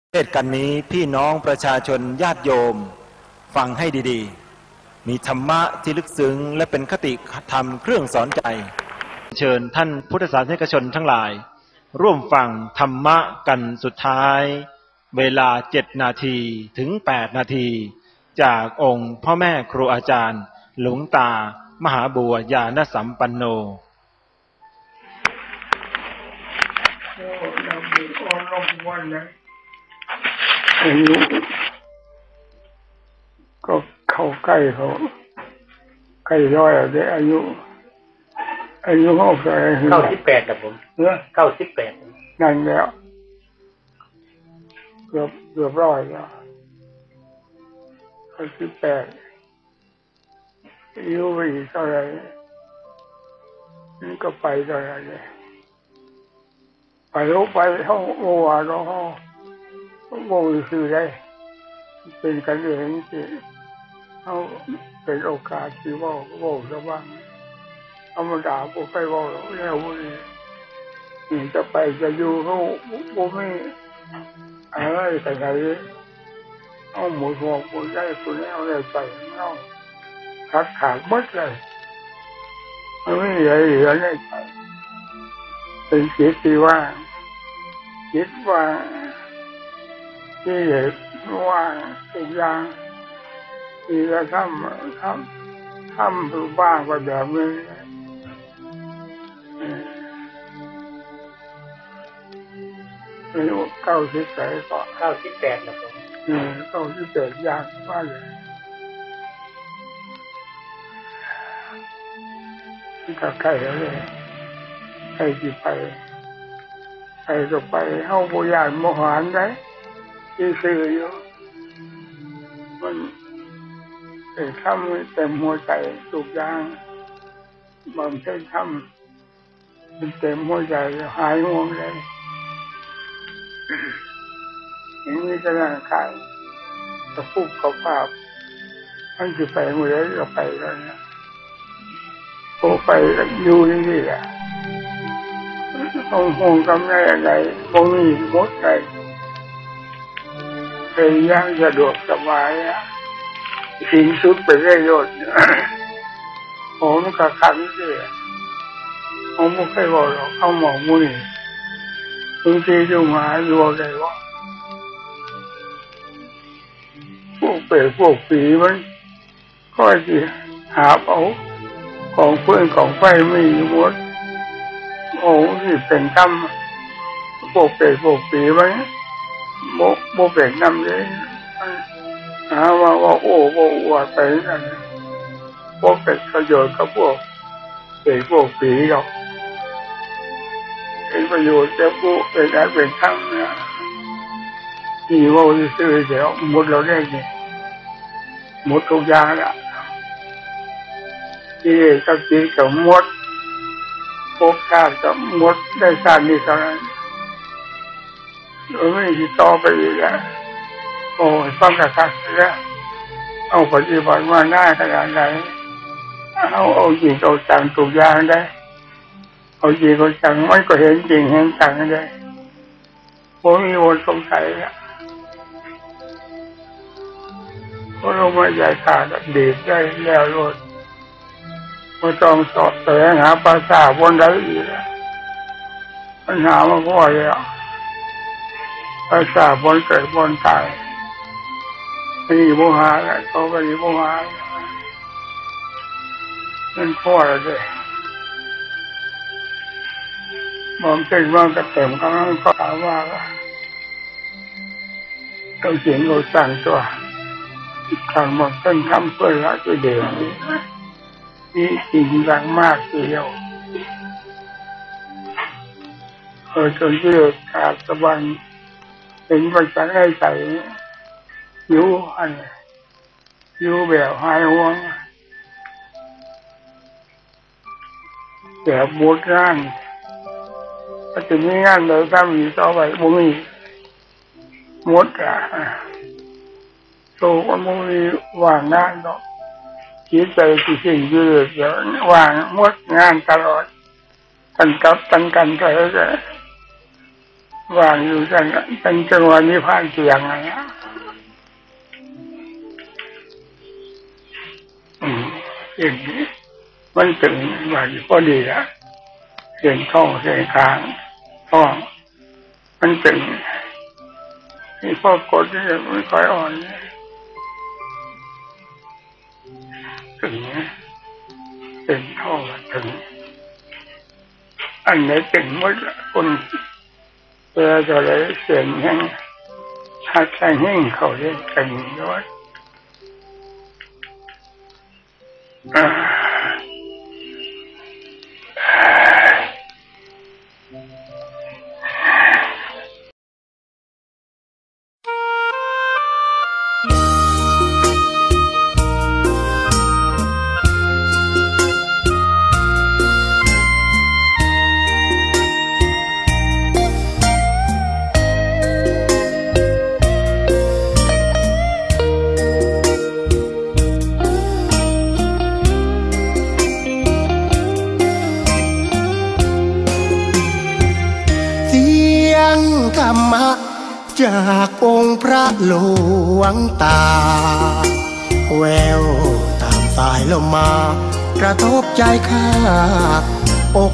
เทศกันนี้พี่น้องประชาชนญาติโยมฟังให้ดีๆมีธรรมะที่ลึกซึ้งและเป็นคติธรรมเครื่องสอนใจเชิญท่านพุทธศาสนิกชนทั้งหลายร่วมฟังธรรมะกันสุดท้ายเวลา7 นาทีถึง8 นาทีจากองค์พ่อแม่ครูอาจารย์หลวงตามหาบัวญาณสัมปันโนเรามีอารมณ์วันนะอายุก็เข้าใกล้เขาใกล้ร้อยแล้วอายุเข้าไป 98ครับผม98 นั่นแล้วเกือบร้อยแล้ว98อายุไปอีกเท่าไหร่นี่ก็ไปเท่าไหร่เลยไปห้องโอวาทห้องโมคือได้เป็นกันเองที่เขาเป็นโอกาสที่ว่าจะบ้างธรรมดาพวกใครว่าแล้วนี่จะไปจะอยู่เขาไม่อะไรแต่ไหนเอาหมดหัวหมดได้ตัวนี้เอาอะไรไปเอาขาดหมดเลยไม่มีอะไรเหลือเลยไปเป็นจิตที่ว่าคิดว่าที่เห็นว่าทุกอย่างที่จะทำคือบ้างก็แบบนี้อายุ98ก็ 98ครับผม 98อย่างว่าเลยก็ใกล้แล้วเลยใครที่ไปก็ไปเข้าบุญญาณโมหานได้ที่สื่ออยู่มันเป็นทำเต็มหัวใจทุกอย่างบางเช่นทำเป็นเต็มหัวใจหายห่วงเลยอย่างนี้ก็ร่างกายจะพูดกับภาพมันจะไปเมื่อไรก็ไปแล้วนะโตไปอยู่นี่แหละคงทำได้อะไรคงมีหมดใจเป็นอย่างสะดวกสบายสิ่งสุดไปได้ยศผมก็ขันสิผมไม่เคยบอกหรอกเอาหมองมือบางทีจะหาดูอะไรวะพวกเปรตพวกผีมันก็จะหาเอาของเพื่อนของไฟไม่หมดโอ้ที่เป็นกรรมพวกเปรตพวกผีมันโมเป็นกรรมเลยหาว่าโอ้อวดไปนั่นพวกเป็นประโยชน์กับพวกเปรตพวกผีหรอกเป็นประโยชน์แต่พวกเป็นอะไรเป็นทั้งนะที่ว่าซื้อเดี๋ยวหมดเราได้เนี่ยหมดทุกอย่างละที่กับจีกับหมดพบชาติกับหมดได้ชาตินี้เท่านั้นเราไม่ติดต่อไปอีกแล้วโอ้ยฟังกระทักแล้วเอาปฏิบัติมาหน้าขนาดไหนเอาจริงเอาจังทุกอย่างได้เอาจริงเอาจังมันก็เห็นจริงเห็นจังได้ผมมีวนสงสัยอ่ะเพราะเราไม่ใหญ่ขาดเด็กได้แล้วรถไม่ต้องสอบแสวงหาภาษาบนใดอีกปัญหามันก็เยอะภาษาบนเกิดบนตายไม่มีโมหะแล้วเขาไม่มีโมหะนั่นพ่อเราเลยมองเช่นว่ากระเต็มครั้งก็ถามว่าต้องเสียงเราสั่งตัวทางมันต้องทำเพื่อละตัวเดียวนี่จริงจังมากทีเดียวจนที่ขาดสะบันเป็นปัจจัยให้ใส่อยู่แบบหายห่วงแบบบดงานถ้าจะมีงานเลยถ้ามีต่อไปบ่มีหมดโตก็บ่มีว่างงานหรอกคิดใจที่สิ่งยืดเดี๋ยวว่างหมดงานตลอดกันกับกันไปเลยวางอยู่จังจังหวะนี้ผ่านเสียงอะไรเองมันตึงวันพอดีละเสียงท้องเสียงกลางท้องมันตึงนี่พอกดนี่ไม่ค่อยอ่อนตึงเป็นท้องตึงอันไหนตึงหมดคนเจอจะเลยเสียงแห้งชัดแข็งแห้งเขาเรียกตึงด้วยธรรมะจากองค์พระหลวงตาแววตามสายลมมากระทบใจข้าอก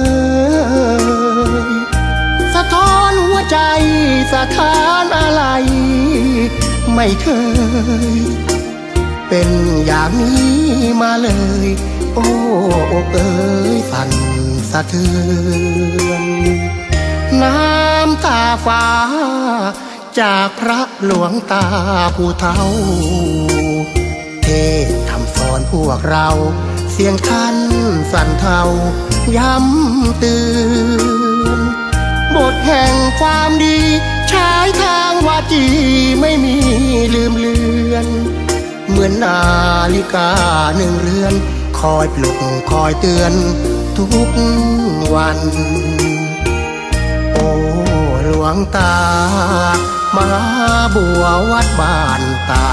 สะท้อนหัวใจสถานอะไรไม่เคยเป็นอย่างนี้มาเลยโอ้อกสั่นสะเทือนน้ำตาฟ้าจากพระหลวงตาผู้เฒ่าเทศน์ทำสอนพวกเราเสียงท่านสั่นเทาย้ำเตือนบทแห่งความดีใช้ทางวาจีไม่มีลืมเลือนเหมือนนาฬิกาหนึ่งเรือนคอยปลุกคอยเตือนทุกวันหลวงตามหาบัววัดบ้านตา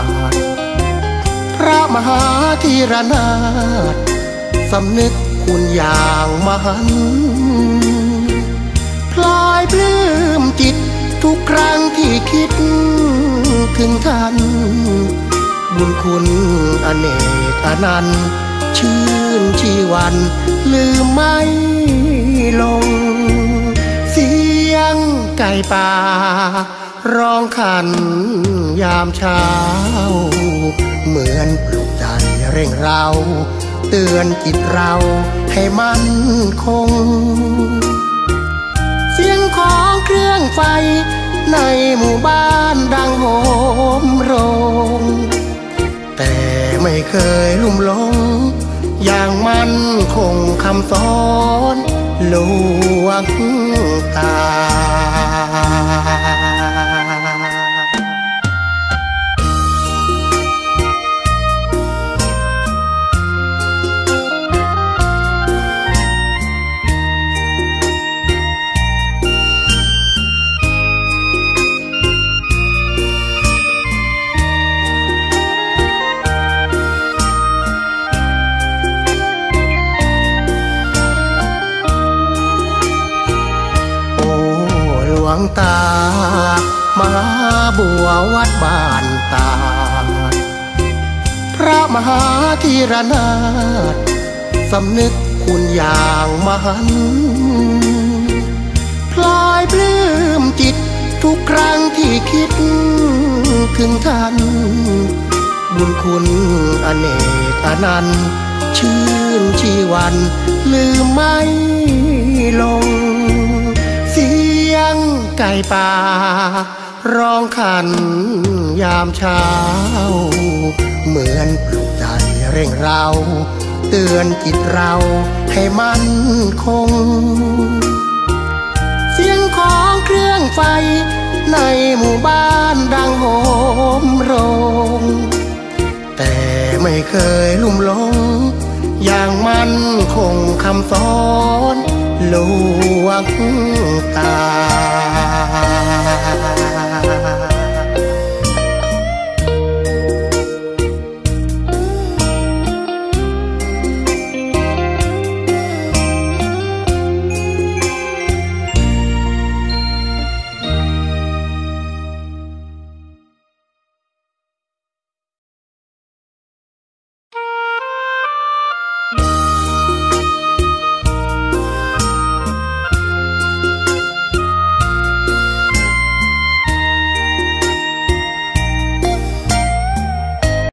พระมหาธีรนาถสำนึกคุณอย่างมหันต์พลอยปลื้มจิตทุกครั้งที่คิดถึงท่านบุญคุณอเนกอนันต์ชื่นชีวันลืมไม่ลงเสียงไก่ป่าร้องขันยามเช้าเหมือนปลุกใจเร่งเราเตือนจิตเราให้มั่นคงเสียงของเครื่องไฟในหมู่บ้านดังโหมโรงแต่ไม่เคยลุ่มหลงอย่างมั่นคงคำสอนหลวงตาหลวงตามหาบัววัดบ้านตาพระมหาธีรนาถสำนึกคุณอย่างมหันต์พลอยปลื้มจิตทุกครั้งที่คิดถึงท่านบุญคุณอเนกอนันต์ชื่นชีวันลืมไม่ลงเสียงไก่ป่าร้องขันยามเช้าเหมือนปลุกใจเร่งเราเตือนจิตเราให้มั่นคงเสียงของเครื่องไฟในหมู่บ้านดังโหมโรงแต่ไม่เคยลุ่มหลงอย่างมั่นคงคำสอนหลวงตา